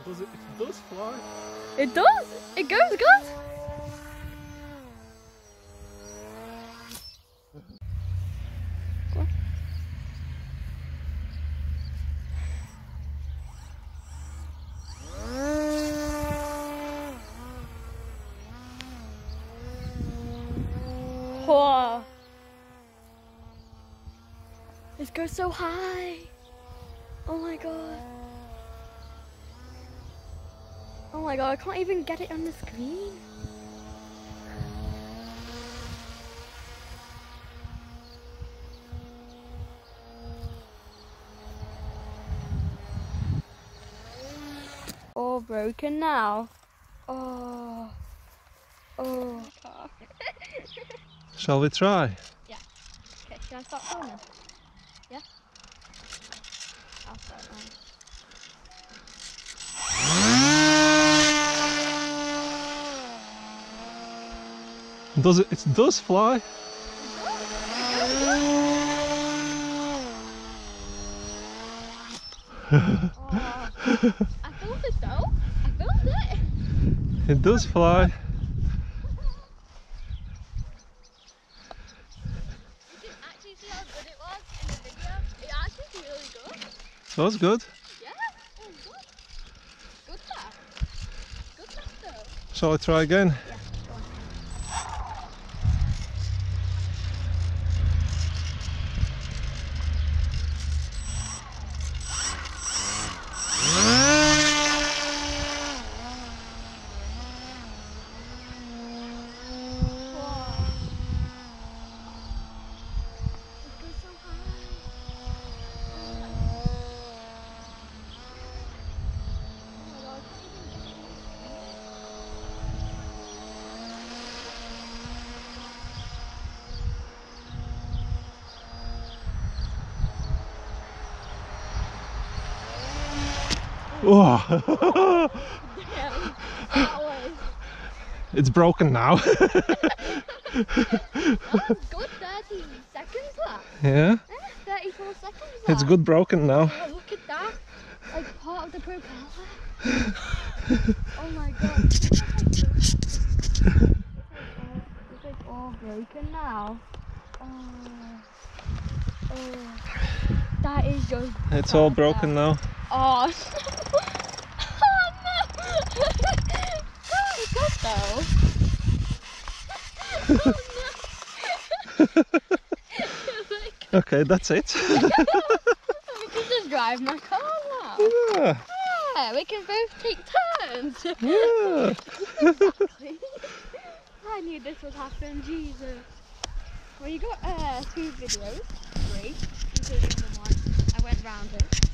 Does it? It does fly. It does. It goes good. Go on. Whoa. This goes so high. Oh my god. Oh my god, I can't even get it on the screen. All broken now. Oh. Oh. Shall we try? Yeah. Okay, should I start filming? Yeah? I'll start now. Does it? It does fly. Oh, I filmed it though. I filmed it. It does fly. You can actually see how good it was in the video. It actually really good. That was good. Yeah, it was good. Good that. Good that though. Shall I try again? Yeah, go on. Oh. Damn, that was. It's broken now. That was good 30 seconds left. Yeah? 34 seconds left. It's good broken now. Oh, look at that. Like part of the propeller. Oh my god. It's like all broken now. Oh. Oh. That is just. It's all broken now. Oh. Oh no. That was good though. Oh no. Okay, that's it. We can just drive my car now. Yeah. Yeah, we can both take turns. Yeah. Exactly. I knew this would happen, Jesus. Well, you got 2 videos, 3, including the one I went round it.